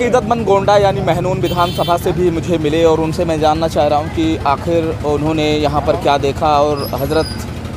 अकीदतमंद गोंडा यानी महनून विधानसभा से भी मुझे मिले और उनसे मैं जानना चाह रहा हूं कि आखिर उन्होंने यहां पर क्या देखा और हज़रत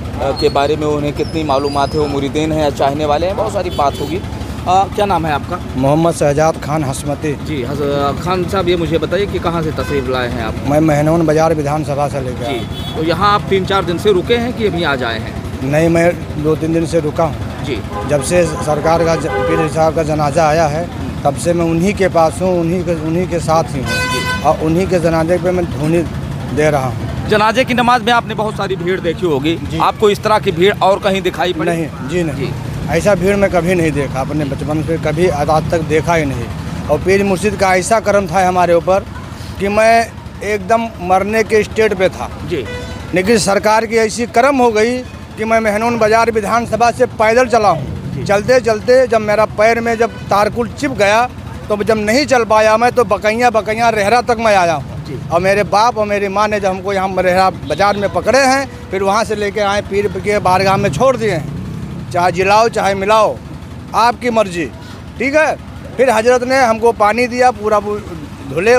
के बारे में उन्हें कितनी मालूमात है, वो मुरीदीन हैं या चाहने वाले हैं, बहुत सारी बात होगी। क्या नाम है आपका? मोहम्मद शहजाद खान हसमती। जी खान साहब, ये मुझे बताइए कि कहाँ से तशरीफ़ लाए हैं आप? मैं महनून बाज़ार विधानसभा से लेकर जी, तो यहाँ आप 3-4 दिन से रुके हैं कि अभी आज आए हैं? नहीं, मैं 2-3 दिन से रुका हूँ। जी, जब से सरकार का पीर साहब का जनाजा आया है तब से मैं उन्हीं के पास हूँ, उन्हीं के साथ ही हूँ और उन्हीं के जनाजे पे मैं धुनी दे रहा हूँ। जनाजे की नमाज में आपने बहुत सारी भीड़ देखी होगी, आपको इस तरह की भीड़ और कहीं दिखाई पड़ी? नहीं जी, नहीं ऐसा भीड़ मैं कभी नहीं देखा, अपने बचपन से कभी आज तक देखा ही नहीं। और पीर मुर्शिद का ऐसा करम था हमारे ऊपर कि मैं एकदम मरने के स्टेट पे था जी, लेकिन सरकार की ऐसी करम हो गई कि मैं महनून बाज़ार विधानसभा से पैदल चला हूँ। चलते चलते जब मेरा पैर में जब तारकुल चिप गया तो जब नहीं चल पाया मैं, तो बकैया रेहरा तक मैं आया हूँ। और मेरे बाप और मेरी माँ ने जब हमको यहाँ रेहरा बाज़ार में पकड़े हैं, फिर वहाँ से लेके आए पीर के बारगाह में छोड़ दिए हैं। चाहे जिलाओ चाहे मिलाओ, आपकी मर्जी, ठीक है। फिर हजरत ने हमको पानी दिया, पूरा धुले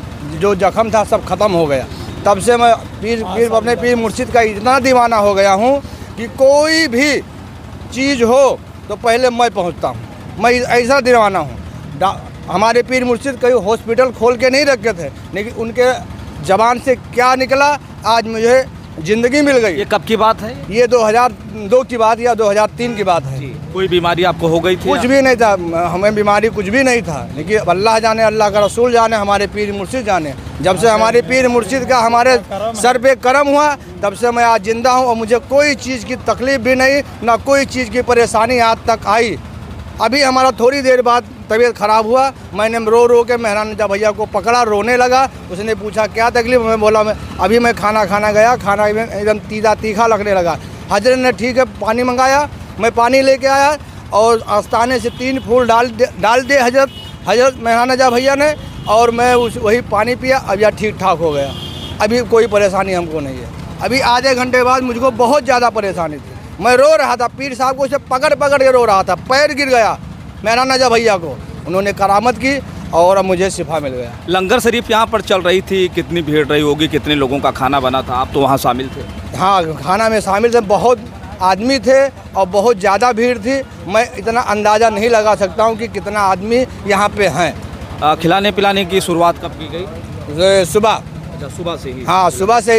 जो जख्म था सब ख़त्म हो गया। तब से मैं अपने पीर मुर्शिद का इतना दीवाना हो गया हूँ कि कोई भी चीज़ हो तो पहले मैं पहुँचता हूँ। मैं ऐसा दीवाना हूँ। हमारे पीर मुर्शिद कहीं हॉस्पिटल खोल के नहीं रखे थे, लेकिन उनके ज़बान से क्या निकला आज मुझे ज़िंदगी मिल गई। ये कब की बात है? ये 2002 की बात या 2003 की बात है। कोई बीमारी आपको हो गई थी? कुछ भी नहीं था, हमें बीमारी कुछ भी नहीं था, लेकिन अल्लाह जाने, अल्लाह का रसूल जाने, हमारे पीर मुर्शिद जाने। जब से हमारे पीर मुर्शिद का हमारे सर पे करम हुआ तब से मैं आज जिंदा हूँ और मुझे कोई चीज़ की तकलीफ़ भी नहीं, ना कोई चीज़ की परेशानी आज तक आई। अभी हमारा थोड़ी देर बाद तबीयत ख़राब हुआ, मैंने रो के मेहरानजा भैया को पकड़ा, रोने लगा। उसने पूछा क्या तकलीफ़, मैं बोला मैं खाना खाना गया, खाना एकदम तीखा लगने लगा। हजरत ने ठीक है पानी मंगाया, मैं पानी लेके आया और आस्ताने से 3 फूल डाल दे हजरत मेहरानजा भैया ने, और मैं वही पानी पिया। अब यह ठीक ठाक हो गया, अभी कोई परेशानी हमको नहीं है। अभी आधे घंटे बाद मुझको बहुत ज़्यादा परेशानी थी, मैं रो रहा था, पीर साहब को उसे पकड़ के रो रहा था, पैर गिर गया मेहरानजा भैया को, उन्होंने करामत की और अब मुझे शिफा मिल गया। लंगर शरीफ यहाँ पर चल रही थी, कितनी भीड़ रही होगी, कितने लोगों का खाना बना था? आप तो वहाँ शामिल थे? हाँ, खाना में शामिल थे, बहुत आदमी थे और बहुत ज़्यादा भीड़ थी। मैं इतना अंदाज़ा नहीं लगा सकता हूँ कि कितना आदमी यहाँ पे हैं। खिलाने पिलाने की शुरुआत कब की गई? सुबह। अच्छा, सुबह से ही? हाँ, सुबह से ही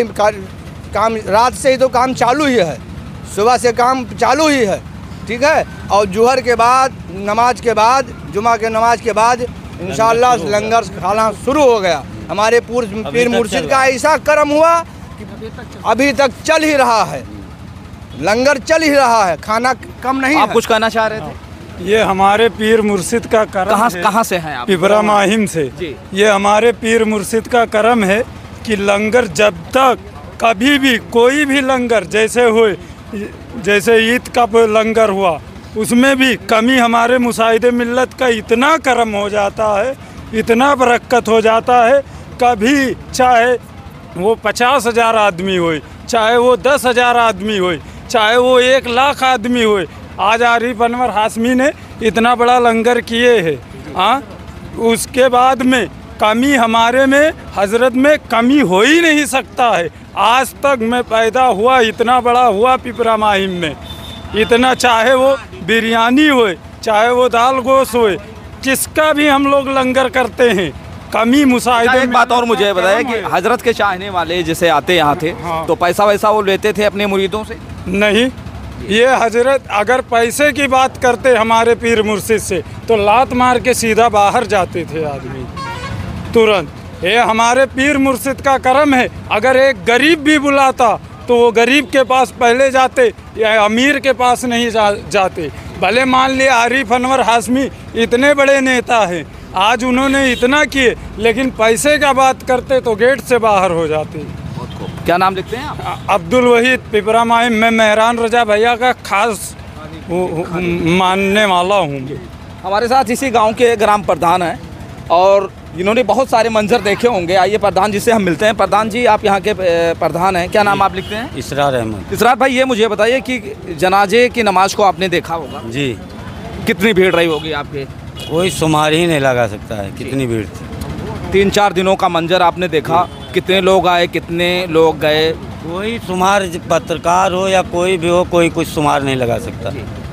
काम, रात से ही तो काम चालू ही है, सुबह से काम चालू ही है, ठीक है। और जुहर के बाद, नमाज के बाद, जुमा के नमाज के बाद इंशाअल्लाह लंगर खाना शुरू हो गया। हमारे पीर मुर्शिद का ऐसा करम हुआ कि अभी तक चल ही रहा है, लंगर चल ही रहा है, खाना कम नहीं। आप कुछ कहना चाह रहे थे? ये हमारे पीर मुर्शिद का करम कहाँ से हैं आप? पिपरा माहिम से जी। ये हमारे पीर मुर्शिद का करम है कि लंगर जब तक कभी भी कोई भी लंगर जैसे ईद का लंगर हुआ उसमें भी कमी हमारे मुसाहिदे मिल्लत का इतना करम हो जाता है, इतना बरकत हो जाता है। कभी चाहे वो 50,000 आदमी हो, चाहे वो 10,000 आदमी हो, चाहे वो 1 लाख आदमी हो, आज आरिफ अनवर हाशमी ने इतना बड़ा लंगर किए है। हाँ, उसके बाद में कमी हमारे में, हजरत में कमी हो ही नहीं सकता है। आज तक मैं पैदा हुआ, इतना बड़ा हुआ पिपरा माहिम में, इतना चाहे वो बिरयानी हो, चाहे वो दाल गोश्त हो, किसका भी हम लोग लंगर करते हैं, कमी मुसाहिदे। एक बात और मुझे बताया कि हजरत के चाहने वाले जैसे आते यहाँ थे, हाँ। तो पैसा वैसा वो लेते थे अपने मुरीदों से? नहीं, ये हजरत अगर पैसे की बात करते हमारे पीर मुर्शिद से तो लात मार के सीधा बाहर जाते थे आदमी तुरंत। ये हमारे पीर मुर्शिद का करम है। अगर एक गरीब भी बुलाता तो वो गरीब के पास पहले जाते या अमीर के पास नहीं जाते। भले मान लिया आरिफ अनवर हाशमी इतने बड़े नेता हैं, आज उन्होंने इतना किए, लेकिन पैसे का बात करते तो गेट से बाहर हो जाते। क्या नाम लिखते हैं आप? अब्दुल वहीद, पिपरा माहिम। मैं मेहरान रजा भैया का खास मानने वाला हूँ। हमारे साथ इसी गांव के ग्राम प्रधान हैं और इन्होंने बहुत सारे मंजर देखे होंगे। आइए प्रधान जी से हम मिलते हैं। प्रधान जी, आप यहाँ के प्रधान हैं, क्या नाम आप लिखते हैं? इसरार अहमद। इसरार भाई, ये मुझे बताइए कि जनाजे की नमाज को आपने देखा होगा जी। कितनी भीड़ रही होगी आपके? कोई शुमार ही नहीं लगा सकता है कितनी भीड़ थी। 3-4 दिनों का मंजर आपने देखा, कितने लोग आए, कितने लोग गए? कोई शुमार, पत्रकार हो या कोई भी हो, कोई कुछ शुमार नहीं लगा सकता।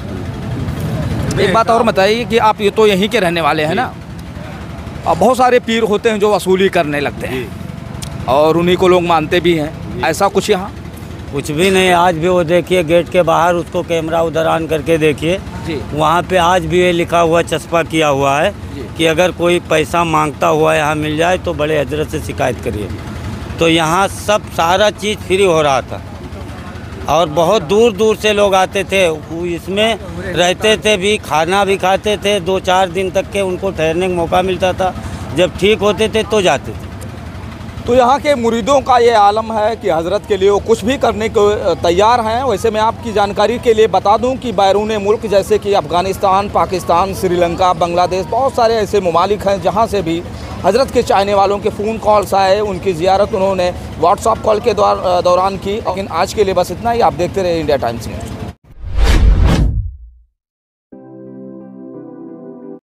एक बात और बताइए कि आप ये तो यहीं के रहने वाले हैं ना, अब बहुत सारे पीर होते हैं जो वसूली करने लगते हैं और उन्हीं को लोग मानते भी हैं, ऐसा कुछ यहाँ? कुछ भी नहीं। आज भी वो देखिए गेट के बाहर, उसको कैमरा उधर ऑन करके देखिए, वहाँ पे आज भी ये लिखा हुआ, चस्पा किया हुआ है कि अगर कोई पैसा मांगता हुआ यहाँ मिल जाए तो बड़े हजरत से शिकायत करिए। तो यहाँ सब सारा चीज़ फ्री हो रहा था और बहुत दूर दूर से लोग आते थे, वो इसमें रहते थे भी, खाना भी खाते थे। 2-4 दिन तक के उनको ठहरने का मौका मिलता था, जब ठीक होते थे तो जाते थे। तो यहाँ के मुरीदों का ये आलम है कि हज़रत के लिए वो कुछ भी करने को तैयार हैं। वैसे मैं आपकी जानकारी के लिए बता दूं कि बैरून मुल्क जैसे कि अफ़गानिस्तान, पाकिस्तान, श्रीलंका, बांग्लादेश, बहुत सारे ऐसे ममालिक हैं जहाँ से भी हज़रत के चाहने वालों के फ़ोन कॉल्स आए, उनकी ज़ियारत उन्होंने व्हाट्सएप कॉल के दौरान की। लेकिन आज के लिए बस इतना ही। आप देखते रहे इंडिया टाइम्स न्यूज़।